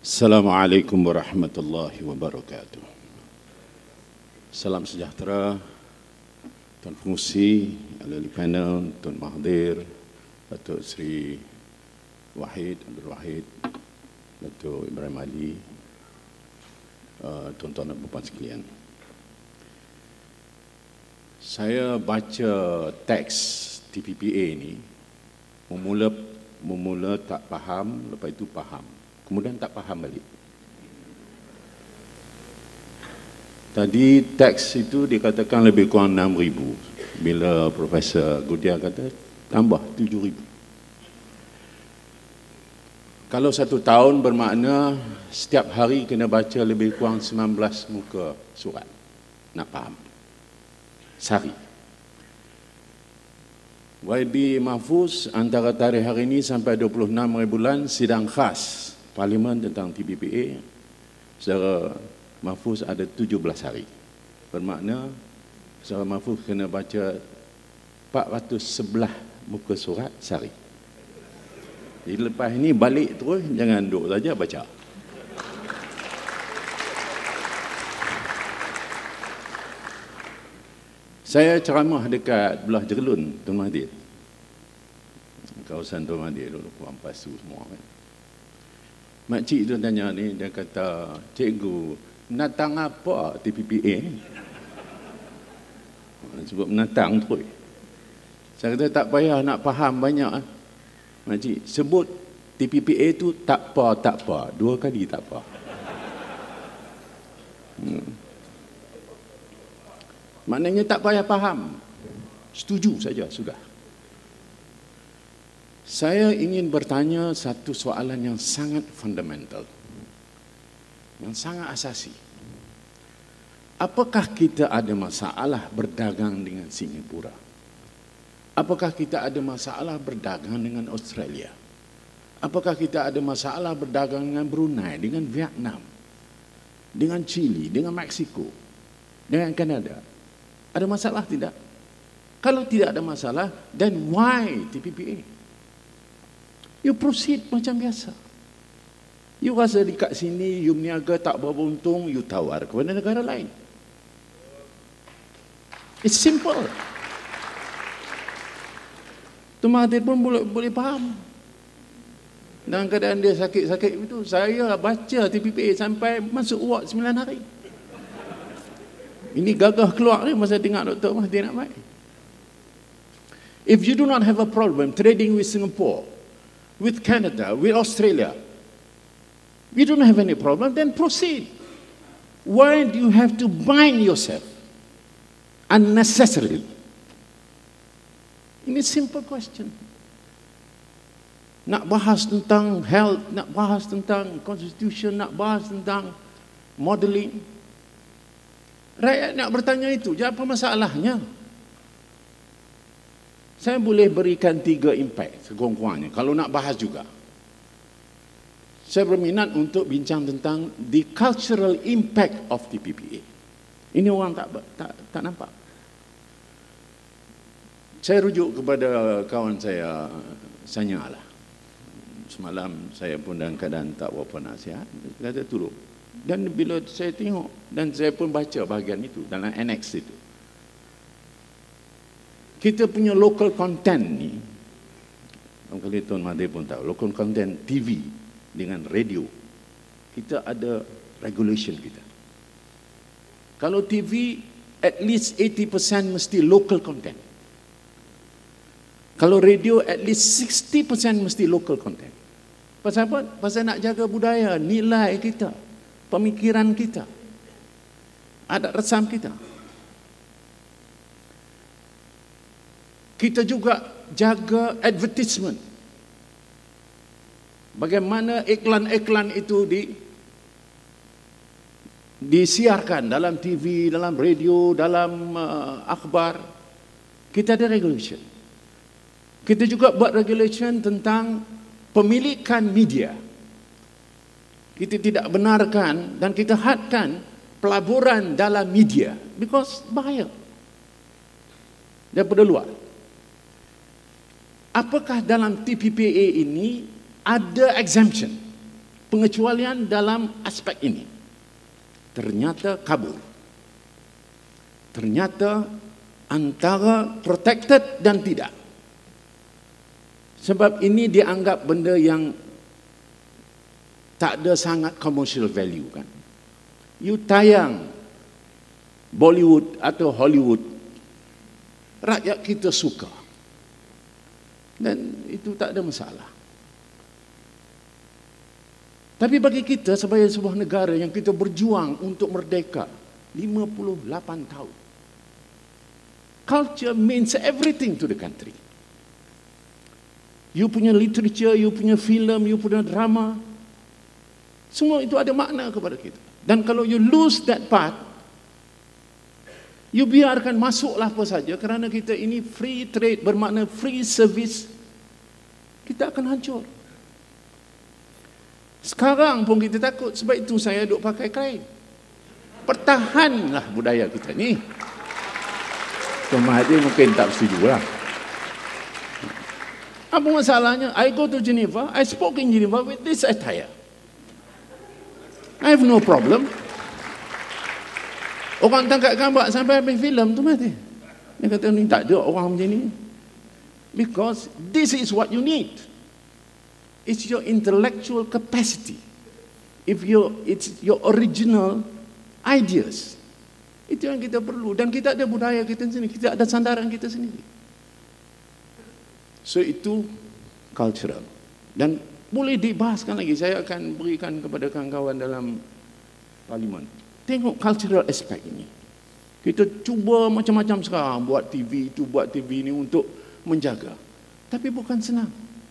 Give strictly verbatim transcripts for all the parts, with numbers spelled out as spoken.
Assalamualaikum warahmatullahi wabarakatuh. Salam sejahtera Tuan Pengurusi, ahli panel, Tuan Mahathir, Datuk Seri Wahid, Abdul Wahid, Datuk Ibrahim Ali, uh, tuan-tuan dan puan sekalian. Saya baca teks T P P A ni, memula memula tak faham, lepas itu faham. Kemudian tak faham balik. Tadi teks itu dikatakan lebih kurang enam ribu. Bila Profesor Gudia kata tambah tujuh ribu. Kalau satu tahun bermakna setiap hari kena baca lebih kurang sembilan belas muka surat. Nak faham. Sehari. Y B Mahfuz antara tarikh hari ini sampai dua puluh enam hari bulan sidang khas Parlimen tentang T P P A, saudara Mahfuz ada tujuh belas hari. Bermakna saudara Mahfuz kena baca empat ratus sebelas muka surat sehari. Jadi lepas ini balik terus, jangan duduk saja baca. Saya ceramah dekat belah Jerlun, Tuan Mahathir. Kawasan Tuan Mahathir dulu, Puan Pasu semua kan. Makcik tu tanya ni, dia kata, cikgu, menatang apa T P P A ni? Sebab menatang terus. Saya kata, tak payah nak faham banyak. Makcik, sebut T P P A tu tak apa, tak apa. Dua kali tak apa. Hmm. Maknanya tak payah faham. Setuju saja, sudah. Saya ingin bertanya satu soalan yang sangat fundamental, yang sangat asasi. Apakah kita ada masalah berdagang dengan Singapura? Apakah kita ada masalah berdagang dengan Australia? Apakah kita ada masalah berdagang dengan Brunei, dengan Vietnam, dengan Chile, dengan Meksiko, dengan Kanada? Ada masalah tidak? Kalau tidak ada masalah, then why T P P A? You proceed macam biasa. You rasa dekat sini, you berniaga tak berapa untung, you tawar kepada negara lain. It's simple. Tuan Mahathir pun boleh, boleh faham. Dalam keadaan dia sakit-sakit itu, saya baca T P P A sampai masuk ward sembilan hari. Ini gagah keluar ni masa tengok Doktor Mahathir nak baik. If you do not have a problem trading with Singapore, with Canada, with Australia, we don't have any problem, then proceed. Why do you have to bind yourself unnecessarily? Ini simple question. Nak bahas tentang health, nak bahas tentang constitution, nak bahas tentang modeling. Rakyat nak bertanya itu, jadi apa masalahnya? Saya boleh berikan tiga impact sekurang-kurangnya kalau nak bahas juga. Saya berminat untuk bincang tentang the cultural impact of T P P A. Ini orang tak tak, tak nampak. Saya rujuk kepada kawan saya, Sanya lah. Semalam saya pun dalam keadaan tak berapa nasihat, kata tolong. Dan bila saya tengok, dan saya pun baca bahagian itu dalam annex itu. Kita punya local content ni, kali Tuan Mahathir pun tahu, local content T V dengan radio, kita ada regulation kita. Kalau T V, at least eighty percent mesti local content. Kalau radio, at least sixty percent mesti local content. Pasal apa? Pasal nak jaga budaya, nilai kita, pemikiran kita, adat resam kita. Kita juga jaga advertisement. Bagaimana iklan-iklan itu di disiarkan dalam T V, dalam radio, dalam uh, akhbar. Kita ada regulation. Kita juga buat regulation tentang pemilikan media. Kita tidak benarkan dan kita hadkan pelaburan dalam media because bahaya daripada luar. Apakah dalam T P P A ini ada exemption, pengecualian dalam aspek ini. Ternyata kabur. Ternyata antara protected dan tidak. Sebab ini dianggap benda yang tak ada sangat commercial value kan. You tayang Bollywood atau Hollywood, rakyat kita suka. Dan itu tak ada masalah. Tapi bagi kita sebagai sebuah negara yang kita berjuang untuk merdeka lima puluh lapan tahun, culture means everything to the country. You punya literature, you punya film, you punya drama, semua itu ada makna kepada kita. Dan kalau you lose that part, you biarkan masuklah apa saja, kerana kita ini free trade, bermakna free service, kita akan hancur. Sekarang pun kita takut, sebab itu saya duk pakai kain. Pertahanlah budaya kita ni. Tuan Mahathir mungkin tak setuju lah. Apa masalahnya? I go to Geneva, I spoke in Geneva with this attire. I have no problem. Orang tangkap gambar sampai habis filem tu mati. Dia kata ni tak ada orang macam ni. Because this is what you need. It's your intellectual capacity. If you, it's your original ideas. Itu yang kita perlu. Dan kita ada budaya kita sendiri. Kita ada sandaran kita sendiri. So itu cultural. Dan boleh dibahaskan lagi. Saya akan berikan kepada kawan-kawan dalam parlimen. Tengok cultural aspect ini. Kita cuba macam-macam sekarang. Buat T V itu, buat T V ini untuk menjaga. Tapi bukan senang.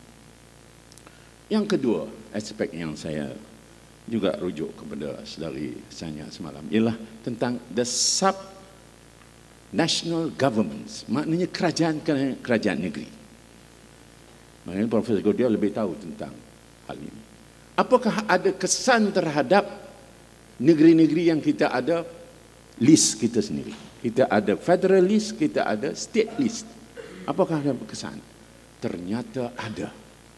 Yang kedua, aspek yang saya juga rujuk kepada saudari Sanya semalam ialah tentang the sub-national governments. Maknanya kerajaan-kerajaan negeri. Maknanya Profesor Godia lebih tahu tentang hal ini. Apakah ada kesan terhadap negeri-negeri yang kita ada list kita sendiri? Kita ada federal list, kita ada state list. Apakah ada kesan? Ternyata ada.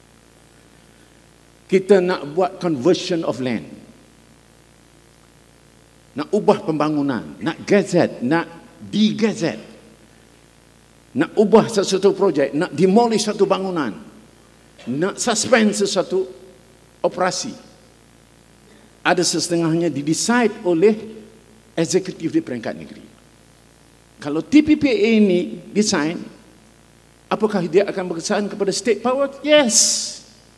Kita nak buat conversion of land, nak ubah pembangunan, nak gazette, nak di-gazette, nak ubah sesuatu projek, nak demolish satu bangunan, nak suspend sesuatu operasi. Ada setengahnya didecide oleh eksekutif di peringkat negeri. Kalau T P P A ini design, apakah dia akan berkesan kepada state power? Yes.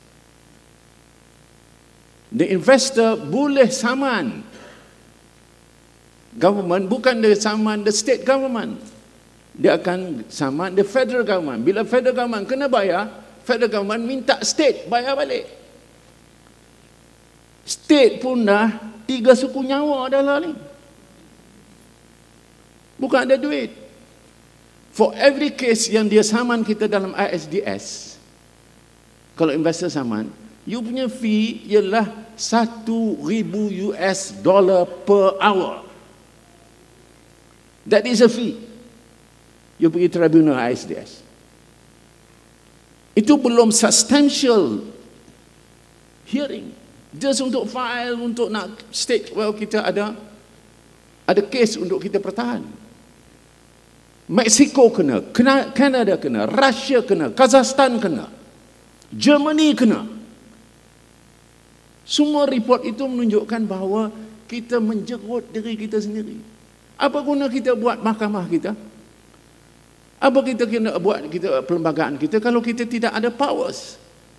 The investor boleh saman government, bukan dia saman the state government. Dia akan saman the federal government. Bila federal government kena bayar, federal government minta state bayar balik. State pun dah tiga suku nyawa adalah ni. Bukan ada duit. For every case yang dia saman kita dalam I S D S, kalau investor saman, you punya fee ialah satu ribu U S dollar per hour. That is a fee. You pergi tribunal I S D S. Itu belum substantial hearing. Just untuk file, untuk nak state, well kita ada ada case untuk kita pertahan. Mexico kena, Canada kena, Russia kena, Kazakhstan kena, Germany kena. Semua report itu menunjukkan bahawa kita menjerut diri kita sendiri. Apa guna kita buat mahkamah kita? Apa kita kena buat kita perlembagaan kita kalau kita tidak ada powers?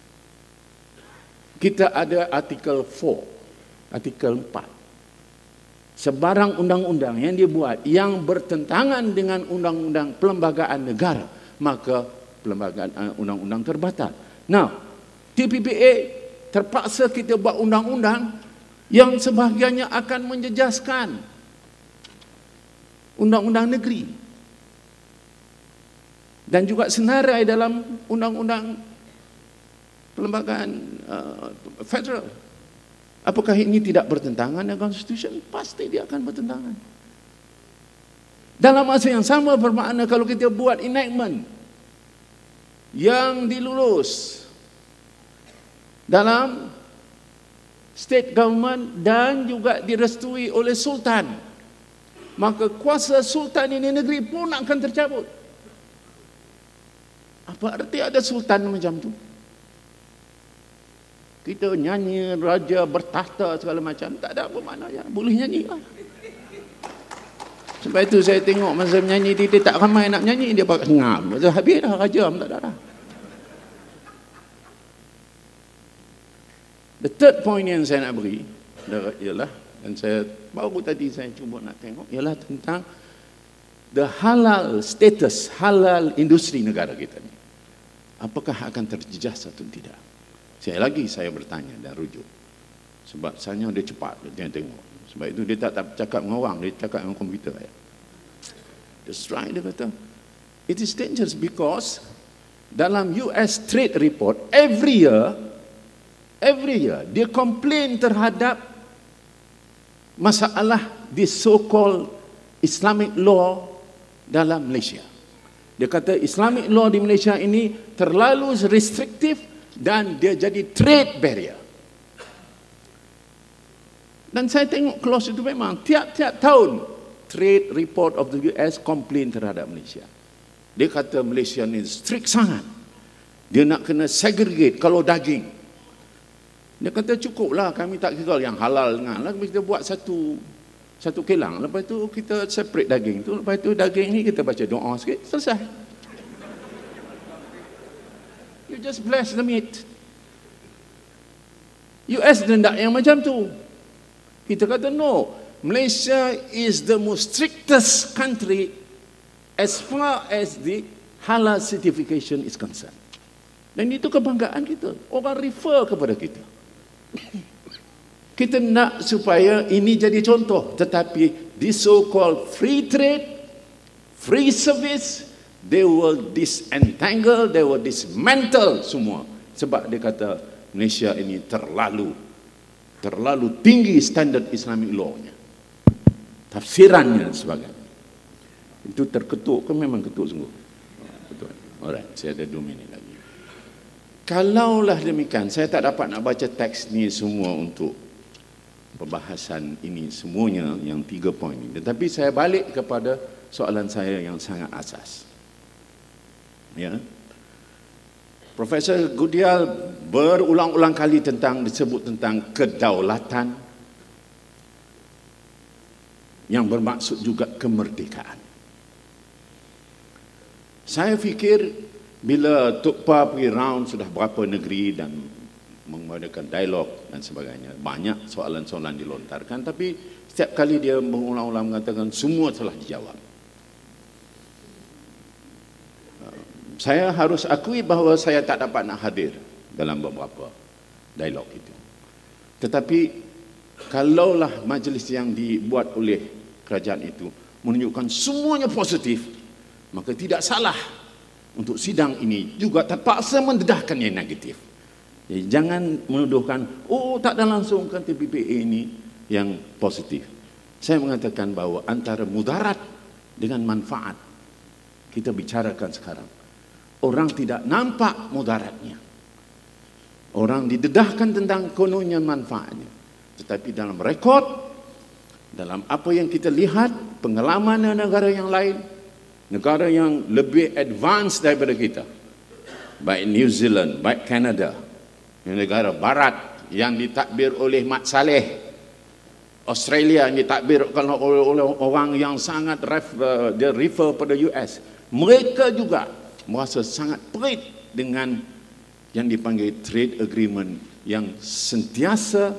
Kita ada artikel empat, artikel empat. Sebarang undang-undang yang dia buat yang bertentangan dengan undang-undang perlembagaan negara, maka perlembagaan undang-undang terbatal. Now, T P P A terpaksa kita buat undang-undang yang sebahagiannya akan menjejaskan undang-undang negeri dan juga senarai dalam undang-undang perlembagaan uh, federal. Apakah ini tidak bertentangan dengan konstitusi? Pasti dia akan bertentangan. Dalam masa yang sama bermakna kalau kita buat enactment yang dilulus dalam state government dan juga direstui oleh sultan, maka kuasa sultan ini negeri pun akan tercabut. Apa arti ada sultan macam tu? Kita nyanyi raja bertahta segala macam, tak ada apa makna ya. Boleh nyanyi lah. Sebab itu saya tengok masa menyanyi dia, dia tak ramai nak nyanyi, dia pakai ngam. Habis dah raja, tak ada dah. The third point yang saya nak beri ialah, dan saya baru tadi saya cuba nak tengok, ialah tentang the halal status, halal industri negara kita ni. Apakah akan terjejas atau tidak? Saya lagi saya bertanya dan rujuk. Sebab saya dia cepat dia tengok. Sebab itu dia tak, tak cakap dengan orang, dia cakap dengan komputer. Ya. That's right, dia kata. It is dangerous because dalam U S Trade Report every year, every year dia komplain terhadap masalah the so-called Islamic law dalam Malaysia. Dia kata Islamic law di Malaysia ini terlalu restriktif dan dia jadi trade barrier. Dan saya tengok clause itu memang tiap-tiap tahun Trade Report of the U S komplain terhadap Malaysia. Dia kata Malaysia ni strict sangat. Dia nak kena segregate kalau daging. Dia kata cukuplah, kami tak kira yang halal dengan lah, kita buat satu satu kilang. Lepas tu kita separate daging tu. Lepas tu daging ni kita baca doa sikit, selesai. You just bless the meat. U S hendak yang macam tu. Kita kata no, Malaysia is the most strictest country as far as the halal certification is concerned. Dan itu kebanggaan kita. Orang refer kepada kita. Kita nak supaya ini jadi contoh. Tetapi this so-called free trade, free service, they will disentangle, they will dismantle semua. Sebab dia kata Malaysia ini terlalu terlalu tinggi standard Islamic law-nya, tafsirannya dan sebagainya. Itu terketuk ke memang ketuk sungguh? Betul. Alright, saya ada dua minit lagi. Kalaulah demikian, saya tak dapat nak baca teks ni semua untuk pembahasan ini semuanya yang tiga poin ini. Tetapi saya balik kepada soalan saya yang sangat asas. Ya. Profesor Goodial berulang-ulang kali tentang disebut tentang kedaulatan yang bermaksud juga kemerdekaan. Saya fikir bila Tok Pa pergi round sudah berapa negeri dan mengadakan dialog dan sebagainya, banyak soalan-soalan dilontarkan, tapi setiap kali dia berulang-ulang mengatakan semua telah dijawab. Saya harus akui bahawa saya tak dapat nak hadir dalam beberapa dialog itu. Tetapi kalaulah majlis yang dibuat oleh kerajaan itu menunjukkan semuanya positif, maka tidak salah untuk sidang ini juga terpaksa mendedahkan yang negatif. Jadi jangan menuduhkan, oh tak ada langsung kan T P P A ini yang positif. Saya mengatakan bahawa antara mudarat dengan manfaat kita bicarakan sekarang. Orang tidak nampak mudaratnya. Orang didedahkan tentang kononnya manfaatnya. Tetapi dalam rekod, dalam apa yang kita lihat, pengalaman negara yang lain, negara yang lebih advance daripada kita, baik New Zealand, baik Canada, negara barat yang ditakbir oleh Mat Saleh, Australia yang ditakbirkan oleh, oleh orang yang sangat ref, uh, dia refer pada U S. Mereka juga merasa sangat perit dengan yang dipanggil trade agreement yang sentiasa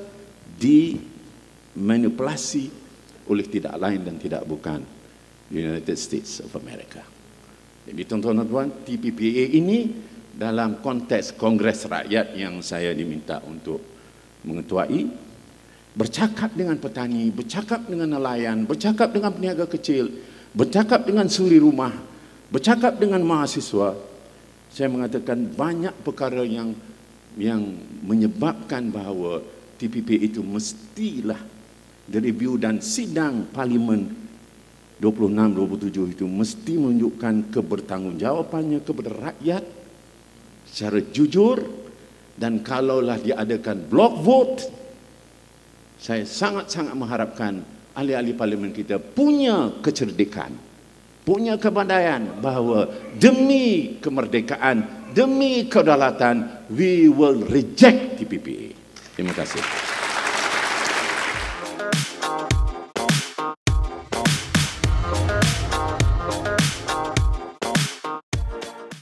dimanipulasi oleh tidak lain dan tidak bukan United States of America. Jadi tuan-tuan, T P P A ini dalam konteks Kongres Rakyat yang saya diminta untuk mengetuai, bercakap dengan petani, bercakap dengan nelayan, bercakap dengan peniaga kecil, bercakap dengan suri rumah, bercakap dengan mahasiswa, saya mengatakan banyak perkara yang yang menyebabkan bahawa T P P itu mestilah direview dan sidang Parlimen dua puluh enam dua puluh tujuh itu mesti menunjukkan kebertanggungjawabannya kepada rakyat secara jujur, dan kalaulah diadakan block vote Saya sangat-sangat mengharapkan ahli-ahli parlimen kita punya kecerdikan, punya kepandaian bahawa demi kemerdekaan, demi kedaulatan, we will reject T P P A. Terima kasih.